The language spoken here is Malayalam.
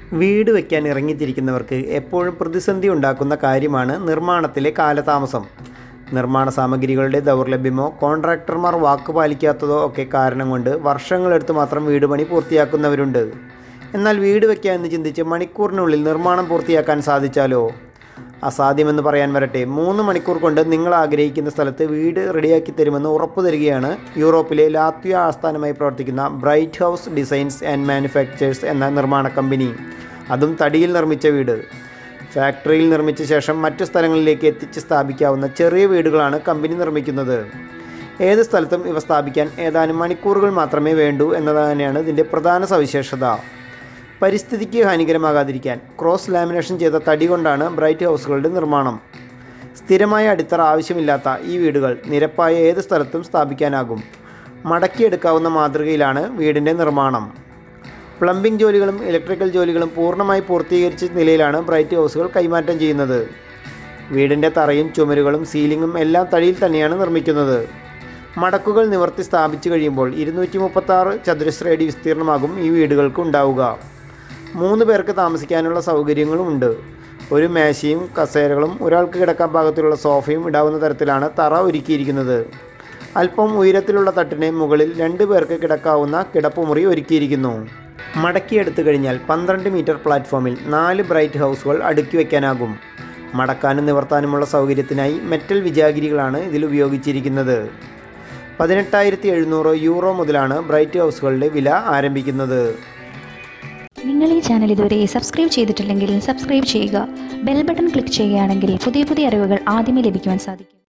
വീട് വയ്ക്കാൻ ഇറങ്ങിത്തിരിക്കുന്നവർക്ക് എപ്പോഴും പ്രതിസന്ധി ഉണ്ടാക്കുന്ന കാര്യമാണ് നിർമ്മാണത്തിലെ കാലതാമസം. നിർമ്മാണ സാമഗ്രികളുടെ ദൗർലഭ്യമോ കോൺട്രാക്ടർമാർ വാക്ക് പാലിക്കാത്തതോ ഒക്കെ കാരണം കൊണ്ട് വർഷങ്ങളെടുത്ത് മാത്രം വീട് പണി പൂർത്തിയാക്കുന്നവരുണ്ട്. എന്നാൽ വീട് വയ്ക്കുക എന്ന് ചിന്തിച്ച് മണിക്കൂറിനുള്ളിൽ നിർമ്മാണം പൂർത്തിയാക്കാൻ സാധിച്ചാലോ? അസാധ്യമെന്ന് പറയാൻ വരട്ടെ, 3 മണിക്കൂർ കൊണ്ട് നിങ്ങൾ ആഗ്രഹിക്കുന്ന സ്ഥലത്ത് വീട് റെഡിയാക്കി തരുമെന്ന് ഉറപ്പു തരികയാണ് യൂറോപ്പിലെ ലാത്വിയ ആസ്ഥാനമായി പ്രവർത്തിക്കുന്ന Bright House Designs and Manufactures എന്ന നിർമ്മാണ കമ്പനി. അതും തടിയിൽ നിർമ്മിച്ച വീട്. ഫാക്ടറിയിൽ നിർമ്മിച്ച ശേഷം മറ്റു സ്ഥലങ്ങളിലേക്ക് എത്തിച്ച് സ്ഥാപിക്കാവുന്ന ചെറിയ വീടുകളാണ് കമ്പനി നിർമ്മിക്കുന്നത്. ഏത് സ്ഥലത്തും ഇവ സ്ഥാപിക്കാൻ ഏതാനും മണിക്കൂറുകൾ മാത്രമേ വേണ്ടൂ എന്നത് തന്നെയാണ് ഇതിൻ്റെ പ്രധാന സവിശേഷത. പരിസ്ഥിതിക്ക് ഹാനികരമാകാതിരിക്കാൻ ക്രോസ് ലാമിനേഷൻ ചെയ്ത തടി കൊണ്ടാണ് ബ്രൈറ്റ് ഹൗസുകളുടെ നിർമ്മാണം. സ്ഥിരമായ അടിത്തറ ആവശ്യമില്ലാത്ത ഈ വീടുകൾ നിരപ്പായ ഏത് സ്ഥലത്തും സ്ഥാപിക്കാനാകും. മടക്കിയെടുക്കാവുന്ന മാതൃകയിലാണ് വീടിൻ്റെ നിർമ്മാണം. പ്ലംബിംഗ് ജോലികളും ഇലക്ട്രിക്കൽ ജോലികളും പൂർണ്ണമായി പൂർത്തീകരിച്ച നിലയിലാണ് ബ്രൈറ്റ് ഹൗസുകൾ കൈമാറ്റം ചെയ്യുന്നത്. വീടിൻ്റെ തറയും ചുമരുകളും സീലിങ്ങും എല്ലാം തടിയിൽ തന്നെയാണ് നിർമ്മിക്കുന്നത്. മടക്കുകൾ നിവർത്തി സ്ഥാപിച്ചു കഴിയുമ്പോൾ 236 ചതുരശ്ര അടി വിസ്തീർണമാകും ഈ വീടുകൾക്ക് ഉണ്ടാവുക. 3 പേർക്ക് താമസിക്കാനുള്ള സൗകര്യങ്ങളുമുണ്ട്. ഒരു മേശയും കസേരകളും ഒരാൾക്ക് കിടക്കാൻ പാകത്തിലുള്ള സോഫയും ഇടാവുന്ന തരത്തിലാണ് തറ ഒരുക്കിയിരിക്കുന്നത്. അല്പം ഉയരത്തിലുള്ള തട്ടിന് മുകളിൽ 2 പേർക്ക് കിടക്കാവുന്ന കിടപ്പുമുറി ഒരുക്കിയിരിക്കുന്നു. മടക്കിയെടുത്തു കഴിഞ്ഞാൽ 12 മീറ്റർ പ്ലാറ്റ്ഫോമിൽ 4 ബ്രൈറ്റ് ഹൗസുകൾ അടുക്കി വയ്ക്കാനാകും. മടക്കാനും നിവർത്താനുമുള്ള സൗകര്യത്തിനായി മെറ്റൽ വിജാഗിരികളാണ് ഇതിൽ ഉപയോഗിച്ചിരിക്കുന്നത്. 18,700 യൂറോ മുതലാണ് ബ്രൈറ്റ് ഹൗസുകളുടെ വില ആരംഭിക്കുന്നത്. നിങ്ങൾ ഈ ചാനൽ ഇതുവരെ സബ്സ്ക്രൈബ് ചെയ്തിട്ടില്ലെങ്കിൽ സബ്സ്ക്രൈബ് ചെയ്യുക. ബെൽ ബട്ടൺ ക്ലിക്ക് ചെയ്യുകയാണെങ്കിൽ പുതിയ അറിവുകൾ ആദ്യമേ ലഭിക്കുവാൻ സാധിക്കും.